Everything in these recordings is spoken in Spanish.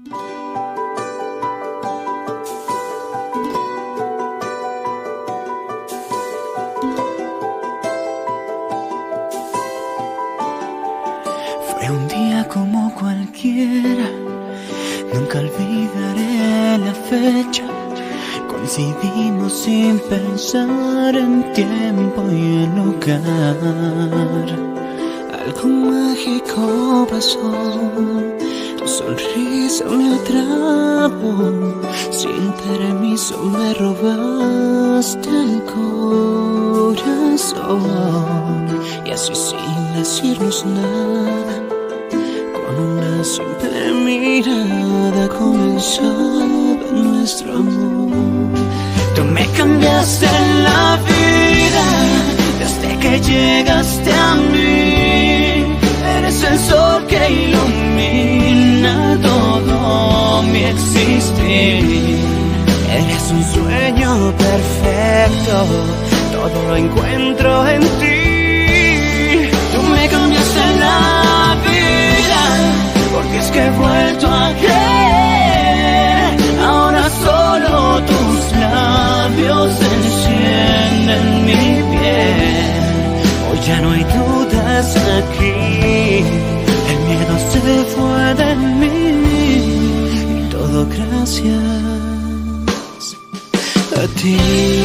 Fue un día como cualquiera, nunca olvidaré la fecha. Coincidimos sin pensar en tiempo y en lugar. Algo mágico pasó, tu sonrisa me atrapó. Sin permiso me robaste el corazón. Y así sin decirnos nada, con una simple mirada comenzaba nuestro amor. Tú me cambiaste la vida desde que llegaste a mí. Eres el sol que ilumina todo mi existir. Eres un sueño perfecto, todo lo encuentro en ti. Tú me cambiaste la vida, porque es que he vuelto a creer. Ahora solo tus labios encienden mi piel. Hoy ya no hay dudas aquí, el miedo se fue de mí. Y todo gracias a ti.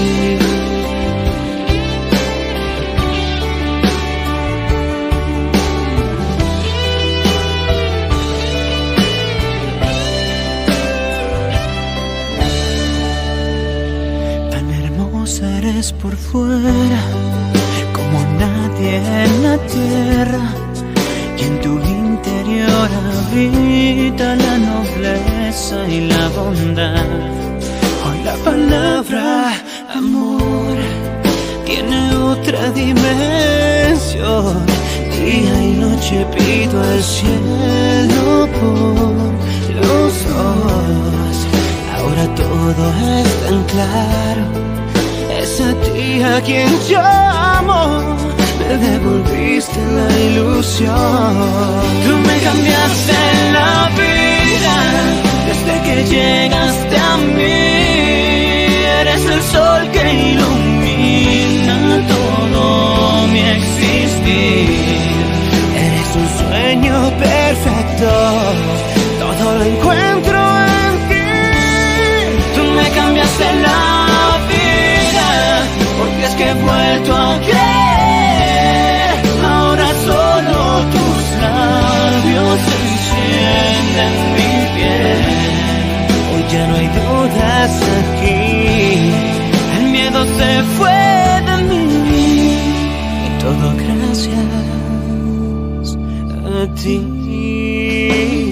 Eres por fuera como nadie en la tierra, y en tu interior habita la nobleza y la bondad. Hoy la palabra amor tiene otra dimensión. Día y noche pido al cielo por los dos. Ahora todo es tan claro. Es a ti a quien llamo, me devolviste la ilusión. Tú me cambiaste la vida desde que llegaste a mí. Eres el sol que ilumina todo mi existir. Eres un sueño perfecto, todo lo encuentro en ti. Tú me cambiaste la porque es que he vuelto a creer. Ahora solo tus labios encienden mi piel. Hoy ya no hay dudas aquí, el miedo se fue de mí. Y todo gracias a ti.